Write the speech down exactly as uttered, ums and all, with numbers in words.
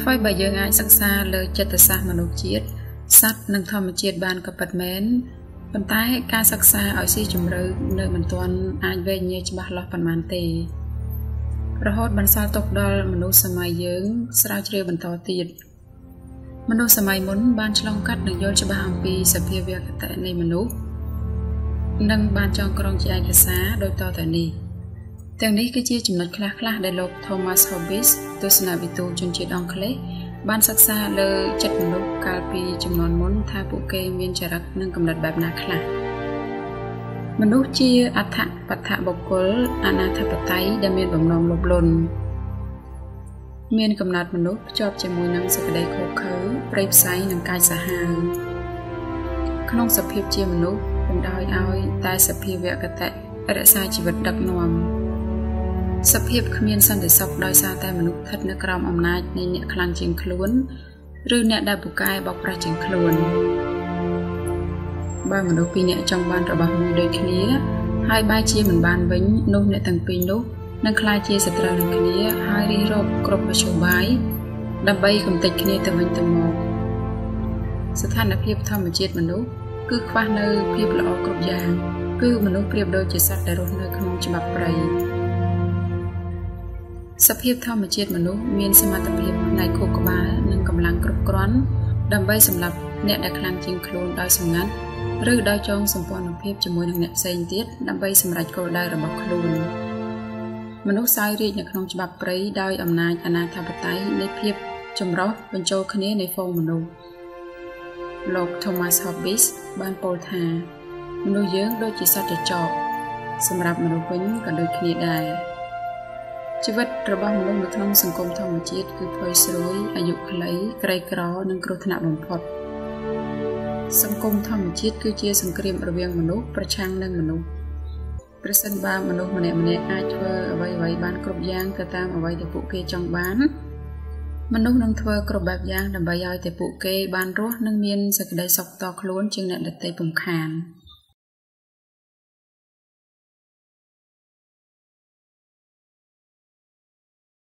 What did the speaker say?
ថ្មីបើយើងអាចសិក្សាលើចិត្តសាស្ត្រមនុស្សជាតិសត្វនិងធម្មជាតិបានក៏ពិតមែនប៉ុន្តែការសិក្សាឲ្យស៊ីជម្រៅនៅមិនទាន់អាចវែងញែកច្បាស់លាស់ប៉ុន្មានទេរហូតបន្សល់ទុកដល់មនុស្សសម័យយើងស្រាវជ្រាវបន្តទៀតមនុស្សសម័យមុនបានឆ្លងកាត់និងយល់ច្បាស់អំពីសភាវគតិនៃមនុស្សនិងបានចងក្រងជាឯកសារដូចតទៅនេះទាំងនេះគឺជាចំណុចខ្លះៗដែលលោក Thomas Hobbes ទស្សនវិទូជនជាតិអង់គ្លេសបានសិក្សាលើចិត្តមនុស្សកាលពីជំនាន់មុនថាពួកគេមានចរិតនិងកំណត់បែបណាខ្លះមនុស្សជាអដ្ឋបដ្ឋបុគ្គលអនាធិបតេយ្យដែលមានបំណងលោភលន់មានកំណត់មនុស្សភ្ជាប់ជាមួយនឹងសេចក្តីខុសខើប្រៃផ្សៃនិងកាយសាហាវក្នុងសភាពជាមនុស្សបណ្ដោយឲ្យតែសភាវគតិរក្សាជីវិតដឹកនាំសភាពគ្មានសន្តិសុខដោយសារតែមនុស្សស្ថិតនៅក្រោមអំណាចនៃអ្នកខ្លាំងជាងខ្លួនឬអ្នកដែលពូកែបោកប្រាស់ជាងខ្លួនបើមនុស្សពីរនាក់ចង់បានរបស់មួយដូចគ្នាហើយបែរជាមិនបានវិញនោះអ្នកទាំងពីរនោះនឹងក្លាយជាសត្រូវនឹងគ្នាហើយរិះរកគ្រប់មធ្យោបាយដើម្បីកំទេចគ្នាទៅវិញទៅមកស្ថានភាពធម្មជាតិមនុស្សគឺខ្វះនៅភាពល្អគ្រប់យ៉ាងគឺមនុស្សប្រៀបដូចជាសត្វដែលរស់នៅក្នុងច្បាប់ព្រៃសភាពធម្មជាតិមនុស្សមានសមត្ថភាពផ្នែកខួរក្បាលនិងកម្លាំងគ្រប់គ្រាន់ដើម្បីសម្លាប់អ្នកដែលខ្លាំងជាងខ្លួនដោយសម្ងាត់ឬដោយចងសម្ព័ន្ធភាពជាមួយនឹងអ្នកផ្សេងទៀតដើម្បីសម្រេចគោលដៅរបស់ខ្លួនមនុស្សសោយរាជ្យនៅក្នុងច្បាប់ព្រៃដោយអំណាចអនាធិបតេយ្យនៃភាពចម្រុះបញ្ចូលគ្នានៃហ្វូងមនុស្សលោក Thomas Hobbes បានពោលថាមនុស្សយើងដូចជាសត្វចចកសម្រាប់មនុស្សវិញក៏ដូចគ្នាដែរជីវិតរបស់មនុស្សនៅក្នុងសង្គមធម្មជាតិគឺផុយស្រួយអាយុខ្លីក្រីក្រនិងគ្រោះថ្នាក់បំផុតសង្គមធម្មជាតិគឺជាសង្គ្រាមរវាងមនុស្សប្រឆាំងនឹងមនុស្សប្រសិនបើមនុស្សម្នាក់ៗអាចធ្វើអ្វីៗបានគ្រប់យ៉ាងទៅតាមអ្វីដែលពួកគេចង់បានមនុស្សនឹងធ្វើគ្រប់បែបយ៉ាងដើម្បីឲ្យតែពួកគេបានរស់និងមានសេចក្តីសុខតខ្លួនជាងអ្នកដទៃពំខាន